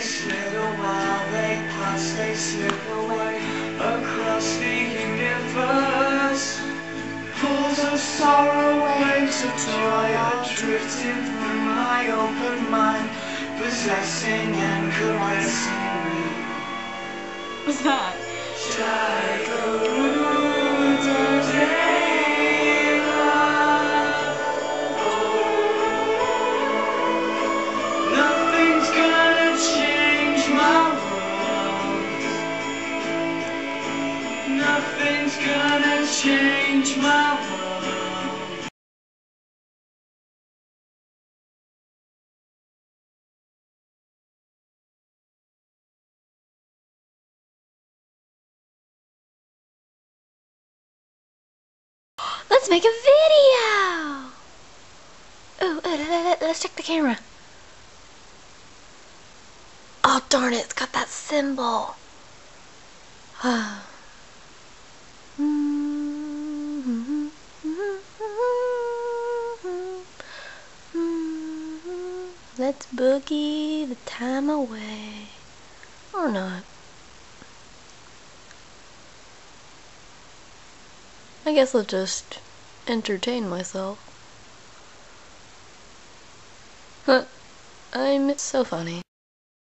slither while they pass, they slip away across the universe. Pools of sorrow, waves of joy are drifting through my open mind, possessing and caressing me. What's that? Nothing's gonna change my world. Nothing's gonna change my world. Let's make a video! Ooh, let's check the camera. Oh darn it, it's got that symbol. Let's boogie the time away. Or not. I guess I'll just entertain myself. I'm so funny.